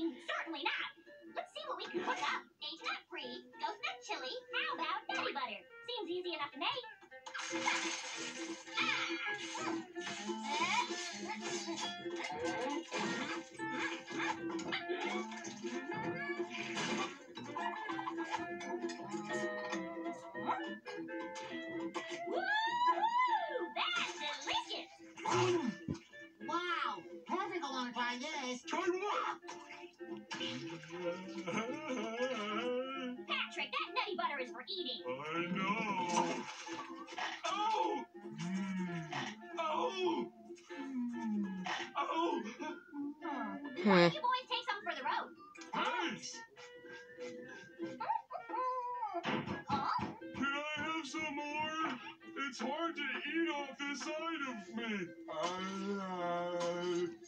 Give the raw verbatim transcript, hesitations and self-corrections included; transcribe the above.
mean, certainly not. Let's see what we can cook up. Aged nut free, ghost nut chili. How about nutty butter? Seems easy enough to make. Woo-hoo! That's delicious! Wow! Perfect along like this. Try what? Patrick, that nutty butter is for eating. I know. Oh! Oh! Oh! Why don't you boys take some for the road? Thanks! Huh? Can I have some more? It's hard to eat off this side of me. Uh,